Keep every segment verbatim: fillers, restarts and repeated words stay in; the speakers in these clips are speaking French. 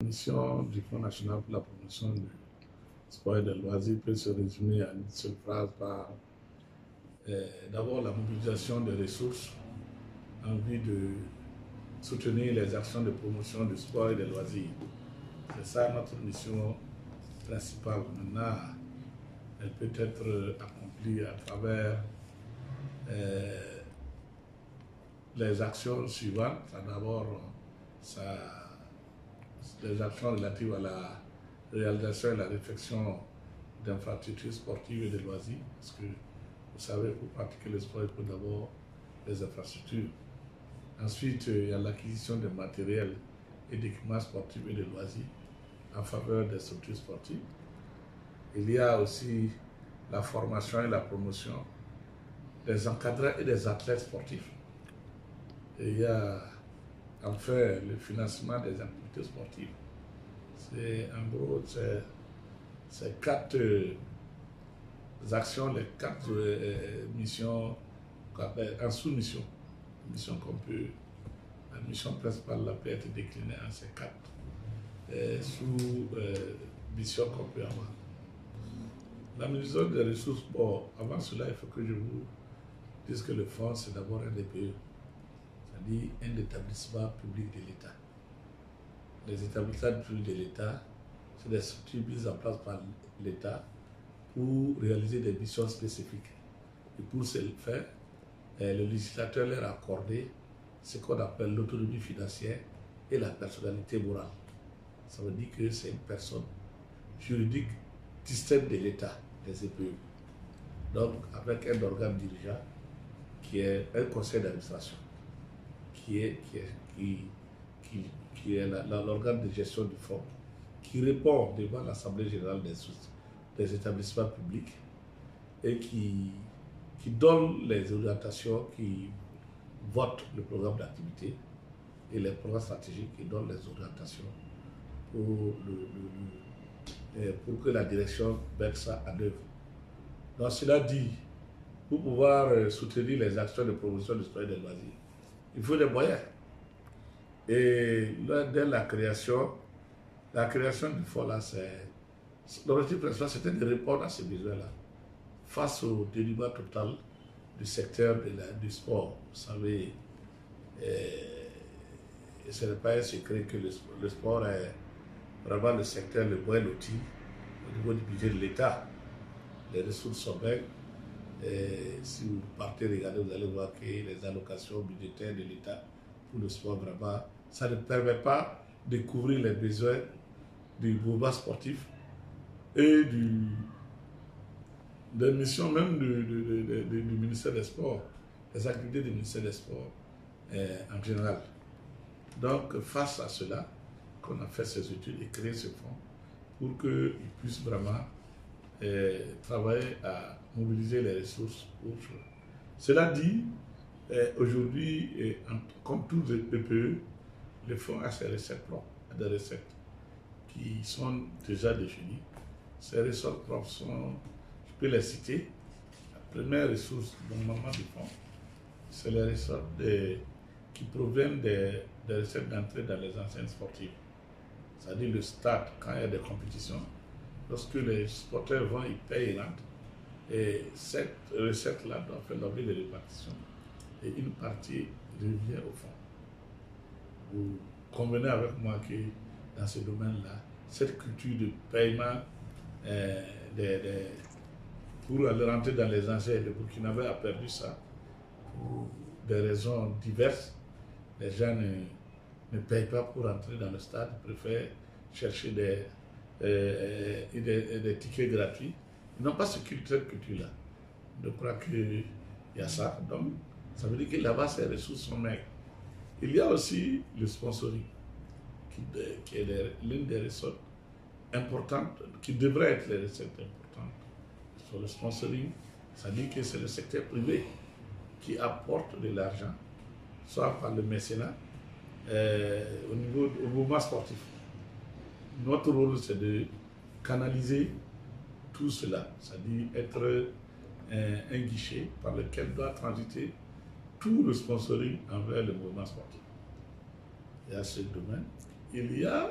mission du Fonds national pour la promotion du sport et des loisirs peut se résumer à une seule phrase par euh, d'abord la mobilisation des ressources en vue de soutenir les actions de promotion du sport et des loisirs. C'est ça notre mission principale. Maintenant, elle peut être accomplie à travers euh, les actions suivantes. D'abord, les actions relatives à la réalisation et la réflexion d'infrastructures sportives et de loisirs. Parce que vous savez, pour pratiquer le sport, il faut d'abord les infrastructures. Ensuite, il y a l'acquisition de matériel et d'équipements sportifs et de loisirs en faveur des structures sportives. Il y a aussi la formation et la promotion des encadrants et des athlètes sportifs. Et il y a enfin le financement des activités sportives. C'est en gros ces quatre euh, actions, les quatre euh, missions en sous-mission. Mission qu'on peut, la mission principale là, peut être déclinée en ces quatre euh, sous-missions euh, qu'on peut avoir. La ministre des ressources, bon, avant cela, il faut que je vous dise que le fonds, c'est d'abord un D P E, c'est-à-dire un établissement public de l'État. Les établissements publics de l'État, c'est des structures mises en place par l'État pour réaliser des missions spécifiques. Et pour ce faire, le législateur leur a accordé ce qu'on appelle l'autonomie financière et la personnalité morale. Ça veut dire que c'est une personne juridique distincte de l'État, des C P E. Donc, avec un organe dirigeant qui est un conseil d'administration, qui est, qui est, qui, qui, qui est l'organe de gestion du fonds, qui répond devant l'Assemblée générale des, des établissements publics et qui qui donne les orientations, qui vote le programme d'activité et les programmes stratégiques, qui donnent les orientations pour, le, le, le, pour que la direction mette ça en œuvre. Donc cela dit, pour pouvoir soutenir les actions de promotion du sport et des loisirs, il faut des moyens. Et là, dès la création, la création du fonds, là, c'est l'objectif principal, c'était de répondre à ces besoins-là. Face au dénuement total du secteur de la, du sport. Vous savez, ce n'est pas un secret que le, le sport est vraiment le secteur le moins loti au niveau du budget de l'État. Les ressources sont belles. Et si vous partez regarder, vous allez voir que les allocations budgétaires de l'État pour le sport, vraiment, ça ne permet pas de couvrir les besoins du mouvement sportif et du des missions même du, du, du, du, du ministère des Sports, des activités du ministère des Sports euh, en général. Donc, face à cela, qu'on a fait ces études et créé ce fonds pour qu'ils puissent vraiment euh, travailler à mobiliser les ressources pour cela. Cela dit, euh, aujourd'hui, euh, comme tous les P P E, le fonds a ses recettes propres, des recettes qui sont déjà définies. Ces recettes propres sont, je peux les citer. La première ressource normalement du fonds, c'est les ressources de, qui proviennent des, des recettes d'entrée dans les enseignes sportives. C'est-à-dire le stade, quand il y a des compétitions, lorsque les sporteurs vont, ils payent une rentrent. Et cette recette-là doit faire l'objet de répartition. Et une partie revient au fond. Vous convenez avec moi que dans ce domaine-là, cette culture de paiement euh, des, des pour aller rentrer dans les enseignes, le Burkinabé a perdu ça pour des raisons diverses. Les gens ne, ne payent pas pour entrer dans le stade, ils préfèrent chercher des, euh, des, des tickets gratuits. Ils n'ont pas cette culture-là. Je crois qu'il y a ça. Donc, ça veut dire que là-bas, ces ressources sont maigres. Il y a aussi le sponsoring, qui, qui est l'une des ressources importantes, qui devrait être les recettes importantes. Sur le sponsoring, ça dit que c'est le secteur privé qui apporte de l'argent, soit par le mécénat, euh, au niveau au mouvement sportif. Notre rôle, c'est de canaliser tout cela, c'est-à-dire être un, un guichet par lequel doit transiter tout le sponsoring envers le mouvement sportif. Il y a ce domaine. Il y a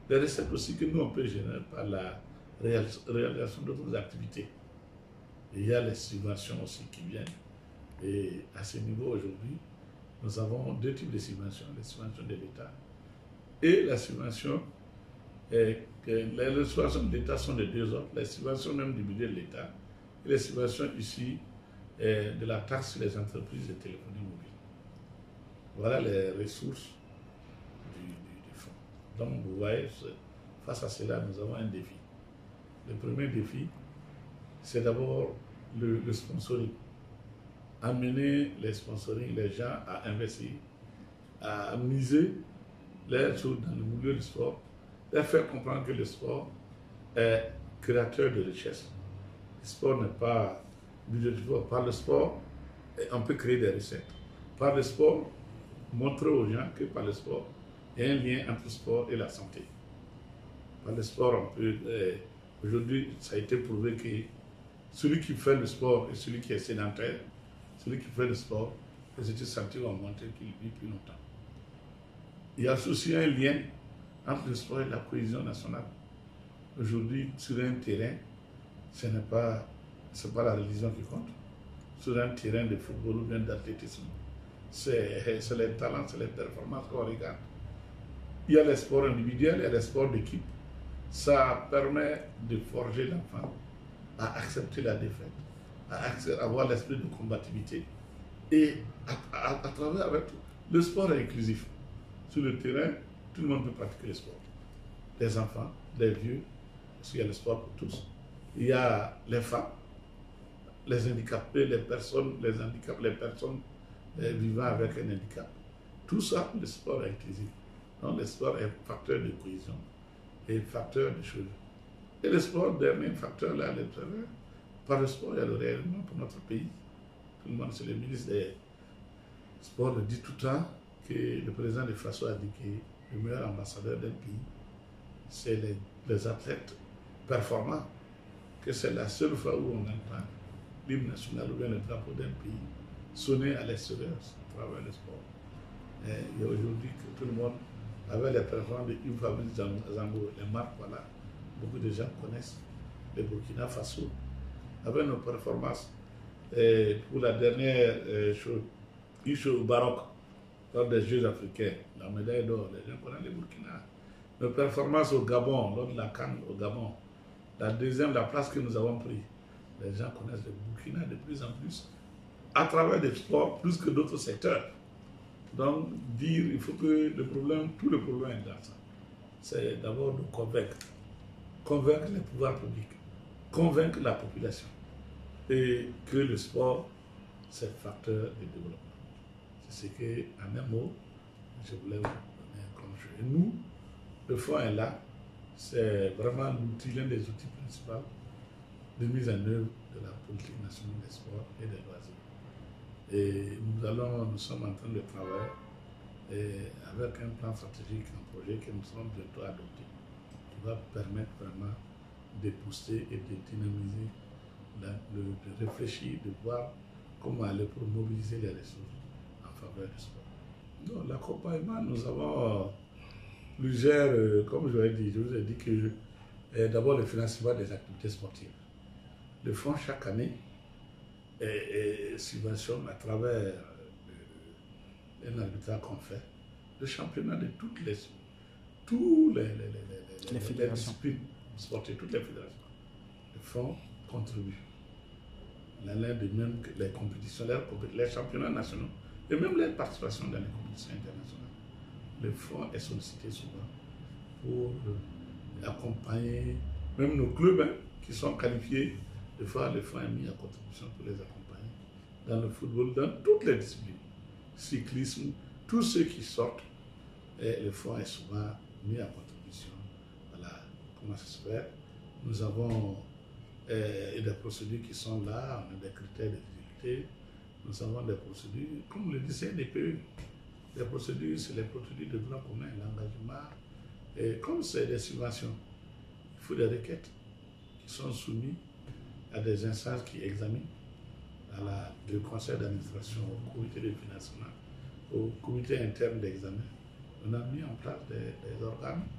des recettes aussi que nous on peut générer par la réalisation d'autres activités. Et il y a les subventions aussi qui viennent. Et à ce niveau aujourd'hui, nous avons deux types de subventions, les subventions de l'État et la subvention, eh, les, les subventions de l'État sont de deux ordres, les subventions même du budget de l'État et les subventions ici eh, de la taxe sur les entreprises de téléphonie mobile. Voilà les ressources du, du, du fonds. Donc vous voyez, face à cela, nous avons un défi. Le premier défi, c'est d'abord le, le sponsoring. Amener les sponsoring, les gens à investir, à miser les choses dans le milieu du sport, leur faire comprendre que le sport est créateur de richesse. Le sport n'est pas budget du sport. Par le sport, on peut créer des recettes. Par le sport, montrer aux gens que par le sport, il y a un lien entre le sport et la santé. Par le sport, on peut... Eh, aujourd'hui, ça a été prouvé que celui qui fait le sport et celui qui est sédentaire, celui qui fait le sport, les études scientifiques ont montré qu'il vit plus longtemps. Il y a aussi un lien entre le sport et la cohésion nationale. Aujourd'hui, sur un terrain, ce n'est pas, c'est pas la religion qui compte. Sur un terrain de football ou bien d'athlétisme, c'est les talents, c'est les performances qu'on regarde. Il y a les sports individuels, il y a les sports d'équipe. Ça permet de forger l'enfant à accepter la défaite, à avoir l'esprit de combativité. Et à, à, à travers avec tout, le sport est inclusif. Sur le terrain, tout le monde peut pratiquer le sport. Les enfants, les vieux, parce qu'il y a le sport pour tous. Il y a les femmes, les handicapés, les personnes, les handicaps, les personnes les vivant avec un handicap. Tout ça, le sport est inclusif. Donc le sport est facteur de cohésion et facteur de choses. Et le sport, dernier facteur là, le travail, par le sport, il y a le rayonnement pour notre pays. Tout le monde, c'est le ministre des Sports, le dit tout le temps que le président de Faso a dit que le meilleur ambassadeur d'un pays, c'est les, les athlètes performants, que c'est la seule fois où on entend l'hymne national ou bien le drapeau d'un pays sonner à l'extérieur à travers le sport. Et il y a aujourd'hui que tout le monde, avec les performances de Yves Fabrice Zango, les marques, voilà, beaucoup de gens connaissent le Burkina Faso. Avec nos performances, et pour la dernière euh, chose, Isho au Baroque, lors des Jeux africains, la médaille d'or, les gens connaissent le Burkina. Nos performances au Gabon, lors de la CAN au Gabon, la deuxième, la place que nous avons prise, les gens connaissent le Burkina de plus en plus, à travers des sports plus que d'autres secteurs. Donc, dire, il faut que le problème, tout le problème est dans ça. C'est d'abord de convaincre, convaincre les pouvoirs publics, convaincre la population, et que le sport, c'est facteur de développement. C'est ce que, en un mot, je voulais vous donner comme jeu. Et nous, le fonds est là, c'est vraiment l'outil, l'un des outils principaux de mise en œuvre de la politique nationale des sports et des loisirs. Et nous allons, nous sommes en train de travailler et avec un plan stratégique, un projet que nous sommes bientôt adopter, qui va permettre vraiment de booster et de dynamiser, la, de, de réfléchir, de voir comment aller pour mobiliser les ressources en faveur du sport. Donc l'accompagnement, nous avons plusieurs, euh, comme je vous ai dit, je vous ai dit que euh, d'abord le financement des activités sportives. Le fonds chaque année est, est subventionne à travers euh, un arbitrage qu'on fait, le championnat de toutes les, tous les, les, les, les, les, les disciplines sportives, toutes les fédérations. Le fonds contribue. L'année de même que les compétitions, les championnats nationaux et même les participations dans les compétitions internationales. Le fonds est sollicité souvent pour euh, accompagner même nos clubs hein, qui sont qualifiés. Des fois, le fonds est mis à contribution pour les accompagner dans le football, dans toutes les disciplines, cyclisme, tous ceux qui sortent. Et le fonds est souvent mis à contribution. Voilà comment ça se fait. Nous avons euh, des procédures qui sont là, on a des critères d'éligibilité. Nous avons des procédures, comme le dit, c'est des P E. Les procédures, c'est les procédures de droit commun, l'engagement. Et comme c'est des subventions, il faut des requêtes qui sont soumises à des instances qui examinent, à la, le conseil d'administration, au comité de financement, au comité interne d'examen. On a mis en place des, des organes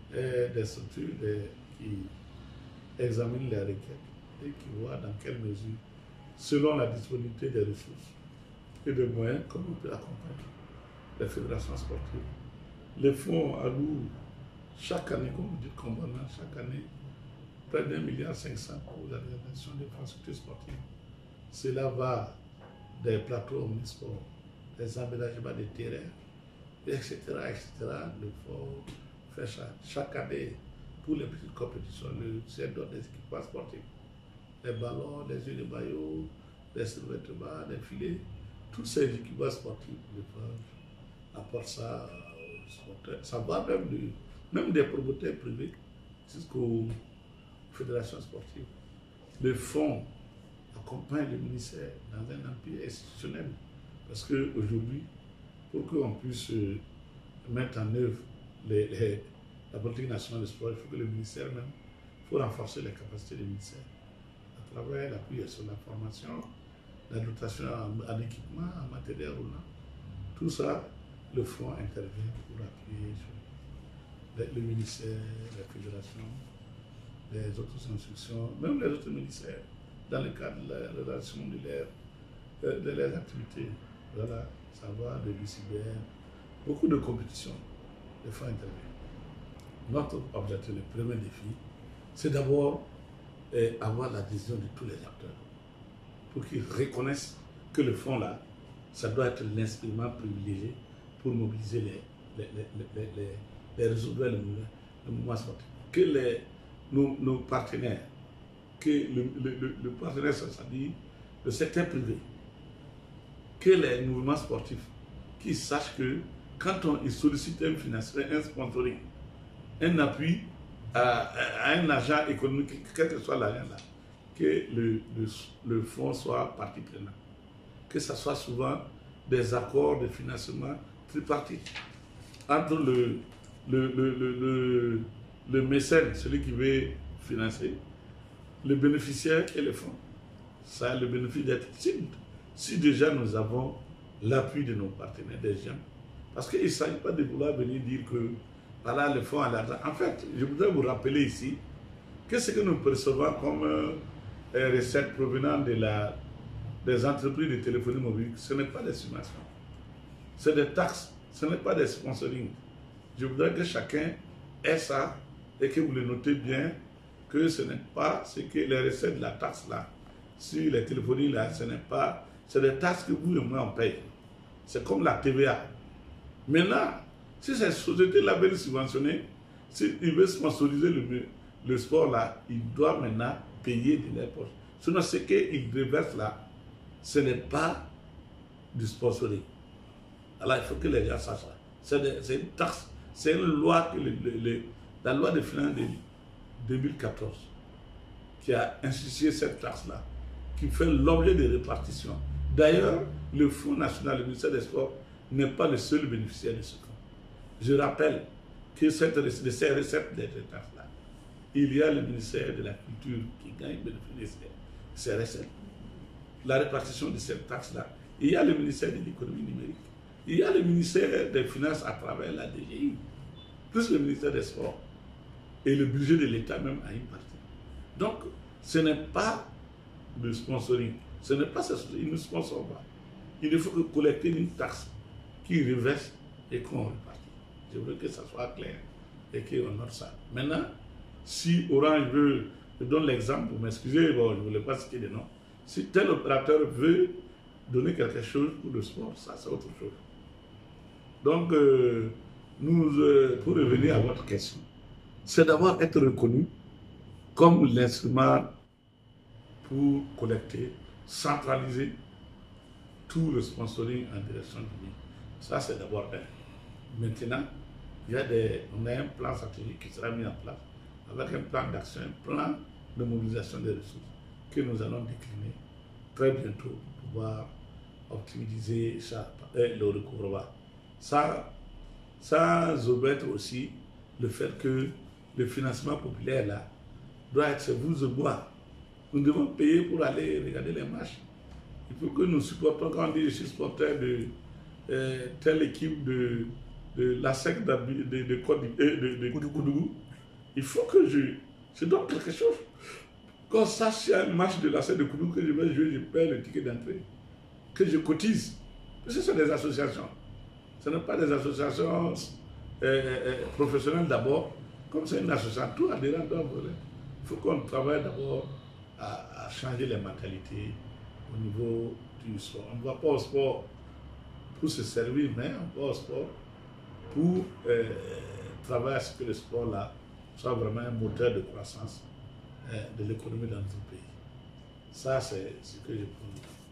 et des structures des, qui examinent les requêtes et qui voient dans quelle mesure, selon la disponibilité des ressources et des moyens, comment on peut accompagner les fédérations sportives. Les fonds allouent chaque année, comme vous dites, Combona, chaque année, près d'un milliard cinq cents pour la réalisation des infrastructures sportives. Cela va des plateaux omnisports, des aménagements des terrains, et cetera, et cetera. Le faut faire ça chaque année pour les petites compétitions, le ciel donne des équipements sportifs, les ballons, les yeux de maillot, les survêtements, les filets, tous ces équipements sportifs, le faut apporter ça aux sporteurs. Ça va même, de, même des promoteurs privés jusqu'aux fédérations sportives. Le fonds accompagne le ministère dans un empire institutionnel parce qu'aujourd'hui, pour qu'on puisse mettre en œuvre les, les, la politique nationale de sport, il faut que le ministère même, il faut renforcer les capacités du ministère à travers l'appui sur la formation, la dotation en, en équipement, en matériel roulant. Tout ça, le fonds intervient pour appuyer sur le, le ministère, la fédération, les autres institutions, même les autres ministères, dans le cadre de la relation de leurs de leurs activités. Voilà, ça va de l'U C B M, beaucoup de compétitions, les fonds interviennent. Notre objectif, le premier défi, c'est d'abord eh, avoir l'adhésion de tous les acteurs pour qu'ils reconnaissent que le fonds là, ça doit être l'instrument privilégié pour mobiliser les, les, les, les, les, les réseaux vers le mouvement, le mouvement sportif. Que les, nos, nos partenaires, que le, le, le, le partenaire, c'est-à-dire le secteur privé, que les mouvements sportifs qui sachent que quand on, ils sollicitent un financement, un sponsoring, un appui à, à un agent économique, quel que soit l'argent là, que le, le, le fonds soit partie prenante. Que ce soit souvent des accords de financement tripartites entre le, le, le, le, le, le mécène, celui qui veut financer, le bénéficiaire et le fonds. Ça a le bénéfice d'être si, si déjà nous avons l'appui de nos partenaires, des gens. Parce qu'il ne s'agit pas de vouloir venir dire que voilà le fonds à l'argent. En fait, je voudrais vous rappeler ici que ce que nous percevons comme euh, recettes provenant de la, des entreprises de téléphonie mobile, ce n'est pas des subventions. C'est des taxes, ce n'est pas des sponsoring. Je voudrais que chacun ait ça et que vous le notez bien, que ce n'est pas ce que les recettes de la taxe là, sur les téléphonies là, ce n'est pas, c'est des taxes que vous et moi on paye. C'est comme la T V A. Maintenant, si ces sociétés-là veulent subventionner, s'ils veulent sponsoriser le, le sport là, ils doivent maintenant payer de leur poche. Sinon, ce qu'ils reversent là, ce n'est pas du sponsoring. Alors, il faut que les gens sachent ça. C'est une taxe, c'est une loi, que le, le, le, la loi de finances de deux mille quatorze qui a institué cette taxe-là, qui fait l'objet de répartition. D'ailleurs, le Fonds national, le ministère des Sports, n'est pas le seul bénéficiaire de ce fonds. Je rappelle que cette, de ces recettes de taxes-là, il y a le ministère de la Culture qui gagne bénéfice de ces recettes. La répartition de cette taxe-là, il y a le ministère de l'économie numérique, il y a le ministère des Finances à travers la D G I, plus le ministère des Sports. Et le budget de l'État même a une partie. Donc, ce n'est pas de sponsoring. Ce n'est pas ça, ils ne sponsorent pas. Il ne faut que collecter une taxe qui reverse et qu'on répartit. Je veux que ça soit clair et qu'on note ça. Maintenant, si Orange veut, je donne l'exemple pour m'excuser, bon, je ne voulais pas citer des noms. Si tel opérateur veut donner quelque chose pour le sport, ça c'est autre chose. Donc, euh, nous, euh, pour revenir à votre question, c'est d'avoir être reconnu comme l'instrument pour collecter, centraliser tout le sponsoring en direction du pays. Ça, c'est d'abord un. Maintenant, il y a des, on a un plan stratégique qui sera mis en place avec un plan d'action, un plan de mobilisation des ressources que nous allons décliner très bientôt pour pouvoir optimiser ça, et le recouvrement. Ça, sans omettre aussi le fait que le financement populaire là doit être vous et moi. Nous devons payer pour aller regarder les matchs. Il faut que nous supportons, quand on dit je suis supporter de euh, telle équipe de, de la secte de, de, de, de, de Koudougou, il faut que je, je donne quelque chose. Quand ça, s'il y a un match de la secte de Koudougou que je vais jouer, je paie le ticket d'entrée, que je cotise. Ce sont des associations. Ce ne sont pas des associations euh, euh, professionnelles d'abord. Comme c'est une association, tout adhérent doit voler. Il faut qu'on travaille d'abord à, à changer les mentalités au niveau du sport. On ne va pas au sport pour se servir, mais on va au sport pour euh, travailler à ce que le sport là soit vraiment un moteur de croissance euh, de l'économie dans notre pays. Ça, c'est ce que je pense.